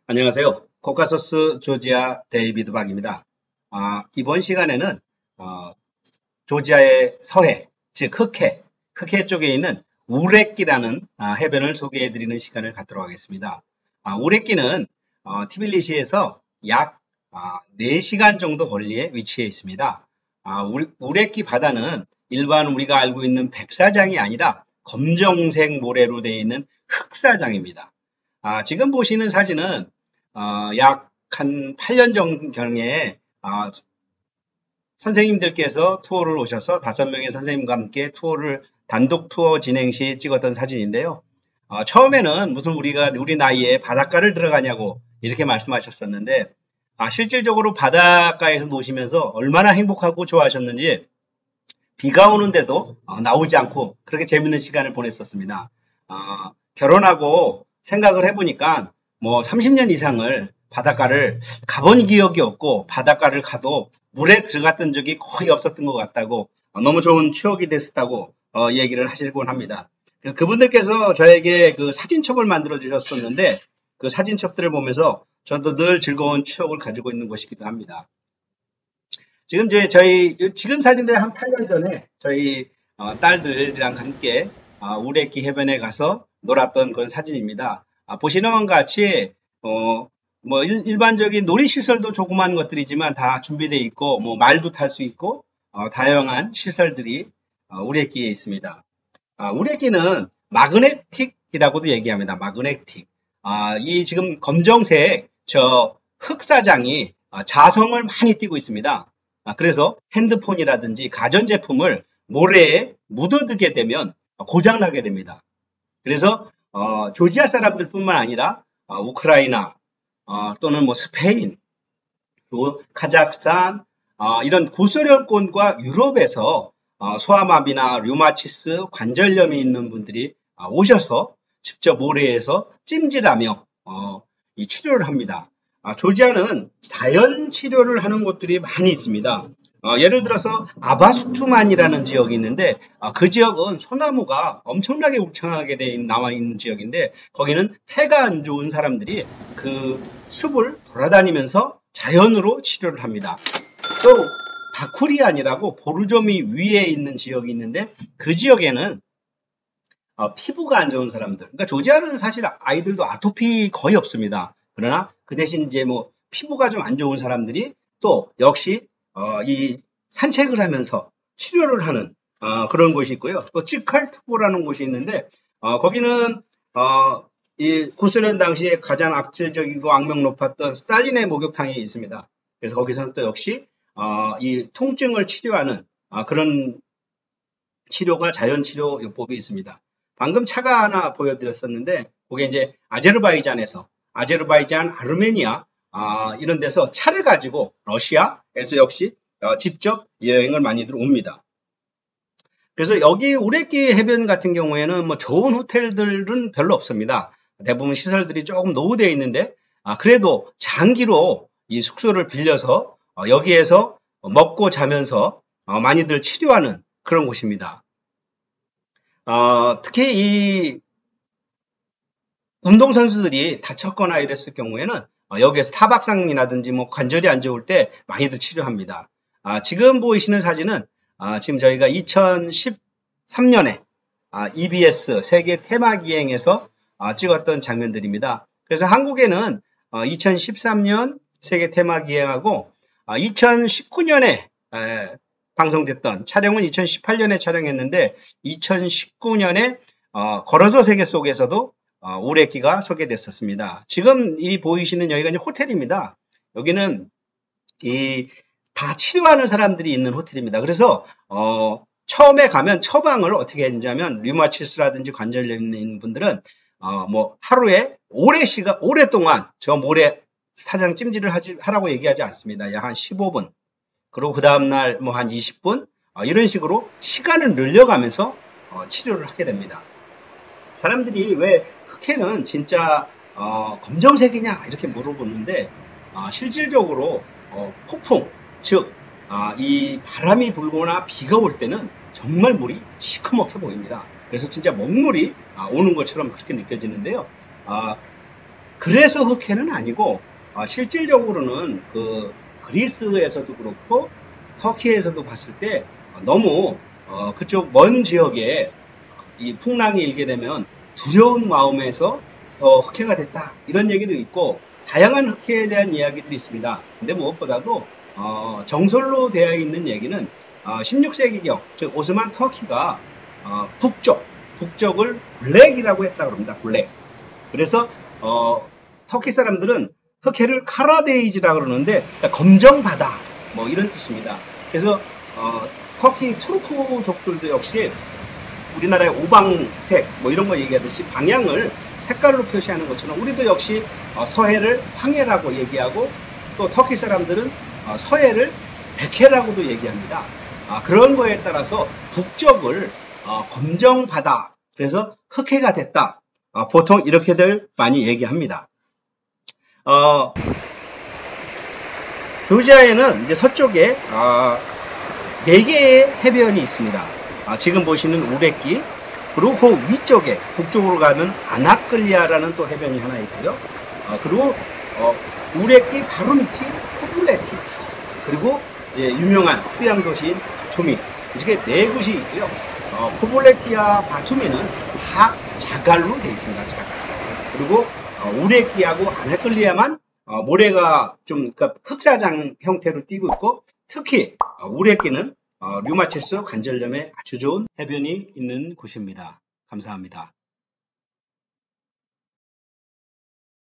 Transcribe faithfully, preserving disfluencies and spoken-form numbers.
안녕하세요. 코카소스 조지아 데이비드 박입니다. 아, 이번 시간에는 어, 조지아의 서해, 즉 흑해, 흑해 쪽에 있는 우레끼라는 아, 해변을 소개해드리는 시간을 갖도록 하겠습니다. 아, 우레끼는 어, 티빌리시에서 약 아, 네 시간 정도 거리에 위치해 있습니다. 아, 우레끼 바다는 일반 우리가 알고 있는 백사장이 아니라 검정색 모래로 되어 있는 흑사장입니다. 아, 지금 보시는 사진은 어, 약 한 팔 년 전경에 어, 선생님들께서 투어를 오셔서 다섯 명의 선생님과 함께 투어를 단독 투어 진행 시 찍었던 사진인데요. 어, 처음에는 무슨 우리가 우리 나이에 바닷가를 들어가냐고 이렇게 말씀하셨었는데 아, 실질적으로 바닷가에서 노시면서 얼마나 행복하고 좋아하셨는지 비가 오는데도 어, 나오지 않고 그렇게 재밌는 시간을 보냈었습니다. 어, 결혼하고 생각을 해보니까 뭐 삼십 년 이상을 바닷가를 가본 기억이 없고 바닷가를 가도 물에 들어갔던 적이 거의 없었던 것 같다고 어, 너무 좋은 추억이 됐었다고 어, 얘기를 하시곤 합니다. 그래서 그분들께서 저에게 그 사진첩을 만들어 주셨었는데 그 사진첩들을 보면서 저도 늘 즐거운 추억을 가지고 있는 것이기도 합니다. 지금 이제 저희 지금 사진들 한 팔 년 전에 저희 어, 딸들이랑 함께 어, 우레끼 해변에 가서 놀았던 그런 사진입니다. 아, 보시는 것 같이 어, 뭐 일, 일반적인 놀이시설도 조그만 것들이지만 다 준비되어 있고 뭐 말도 탈 수 있고 어, 다양한 시설들이 어, 우레끼에 있습니다. 아, 우레끼는 마그네틱이라고도 얘기합니다. 마그네틱. 아, 이 지금 검정색 저 흑사장이 아, 자성을 많이 띠고 있습니다. 아, 그래서 핸드폰이라든지 가전제품을 모래에 묻어두게 되면 고장나게 됩니다. 그래서 어, 조지아 사람들 뿐만 아니라 어, 우크라이나 어, 또는 뭐 스페인 또 카자흐스탄 어, 이런 구소련권과 유럽에서 어, 소아마비나 류마티스 관절염이 있는 분들이 어, 오셔서 직접 모래에서 찜질하며 어, 이 치료를 합니다. 아, 조지아는 자연 치료를 하는 곳들이 많이 있습니다. 어, 예를 들어서 아바스투만이라는 지역이 있는데 어, 그 지역은 소나무가 엄청나게 울창하게 돼 있는, 나와 있는 지역인데 거기는 폐가 안 좋은 사람들이 그 숲을 돌아다니면서 자연으로 치료를 합니다. 또 바쿠리안이라고 보르조미 위에 있는 지역이 있는데 그 지역에는 어, 피부가 안 좋은 사람들, 그러니까 조지아는 사실 아이들도 아토피 거의 없습니다. 그러나 그 대신 이제 뭐 피부가 좀 안 좋은 사람들이 또 역시 어, 이 산책을 하면서 치료를 하는 어, 그런 곳이 있고요. 또 찌칼트보라는 곳이 있는데 어, 거기는 어, 이 구소련 당시에 가장 악질적이고 악명 높았던 스탈린의 목욕탕이 있습니다. 그래서 거기서는 또 역시 어, 이 통증을 치료하는 어, 그런 치료가 자연치료 요법이 있습니다. 방금 차가 하나 보여드렸었는데 그게 이제 아제르바이잔에서 아제르바이잔, 아르메니아 아, 이런 데서 차를 가지고 러시아에서 역시 어, 직접 여행을 많이들 옵니다. 그래서 여기 우레끼 해변 같은 경우에는 뭐 좋은 호텔들은 별로 없습니다. 대부분 시설들이 조금 노후되어 있는데 아, 그래도 장기로 이 숙소를 빌려서 어, 여기에서 먹고 자면서 어, 많이들 치료하는 그런 곳입니다. 어, 특히 이 운동선수들이 다쳤거나 이랬을 경우에는 어, 여기에서 타박상이라든지 뭐 관절이 안 좋을 때 많이들 치료합니다. 아, 지금 보이시는 사진은 아, 지금 저희가 이천십삼 년에 아, 이비에스 세계 테마기행에서 아, 찍었던 장면들입니다. 그래서 한국에는 어, 이천십삼 년 세계 테마기행하고 아, 이천십구 년에 에, 방송됐던 촬영은 이천십팔 년에 촬영했는데 이천십구 년에 어, 걸어서 세계 속에서도 어, 우레끼가 소개됐었습니다. 지금 이 보이시는 여기가 이제 호텔입니다. 여기는 이 다 치료하는 사람들이 있는 호텔입니다. 그래서 어, 처음에 가면 처방을 어떻게 해주냐면 류마티스라든지 관절염 있는 분들은 어, 뭐 하루에 오래 시간 오랫동안 저 모래 사장 찜질을 하지, 하라고 얘기하지 않습니다. 약 한 십오 분. 그리고 그 다음날 뭐 한 이십 분 어, 이런 식으로 시간을 늘려가면서 어, 치료를 하게 됩니다. 사람들이 왜 흑해는 진짜 어, 검정색이냐 이렇게 물어보는데 어, 실질적으로 어, 폭풍 즉 어, 이 바람이 불거나 비가 올 때는 정말 물이 시커멓게 보입니다. 그래서 진짜 먹물이 어, 오는 것처럼 그렇게 느껴지는데요. 어, 그래서 흑해는 아니고 어, 실질적으로는 그 그리스에서도 그렇고 터키에서도 봤을 때 너무 어, 그쪽 먼 지역에 이 풍랑이 일게 되면 두려운 마음에서 더 흑해가 됐다 이런 얘기도 있고 다양한 흑해에 대한 이야기들이 있습니다. 근데 무엇보다도 어, 정설로 되어 있는 얘기는 어, 십육 세기경 즉 오스만 터키가 어, 북쪽 북쪽을 블랙이라고 했다고 합니다. 블랙. 그래서 어, 터키 사람들은 흑해를 카라데이즈라고 그러는데 그러니까 검정바다 뭐 이런 뜻입니다. 그래서 어, 터키 투르크족들도 역시 우리나라의 오방색 뭐 이런 거 얘기하듯이 방향을 색깔로 표시하는 것처럼 우리도 역시 어, 서해를 황해라고 얘기하고 또 터키 사람들은 어, 서해를 백해라고도 얘기합니다. 아, 그런 거에 따라서 북쪽을 어, 검정바다 그래서 흑해가 됐다. 어, 보통 이렇게들 많이 얘기합니다. 어, 조지아에는 이제 서쪽에 어, 네 개의 해변이 있습니다. 아, 지금 보시는 우레끼 그리고 그 위쪽에 북쪽으로 가면 아나클리아라는 또 해변이 하나 있고요. 어, 그리고 어, 우레끼 바로 밑이 포블레티 그리고 이제 유명한 휴양 도시인 바투미 이렇게 네 곳이 있고요. 어, 포블레티와 바투미는 다 자갈로 되어 있습니다. 자갈. 그리고 어, 우레끼하고 아나클리아만 어, 모래가 좀 그러니까 흑사장 형태로 띄고 있고 특히 어, 우레끼는 어, 류마티스 관절염에 아주 좋은 해변이 있는 곳입니다. 감사합니다.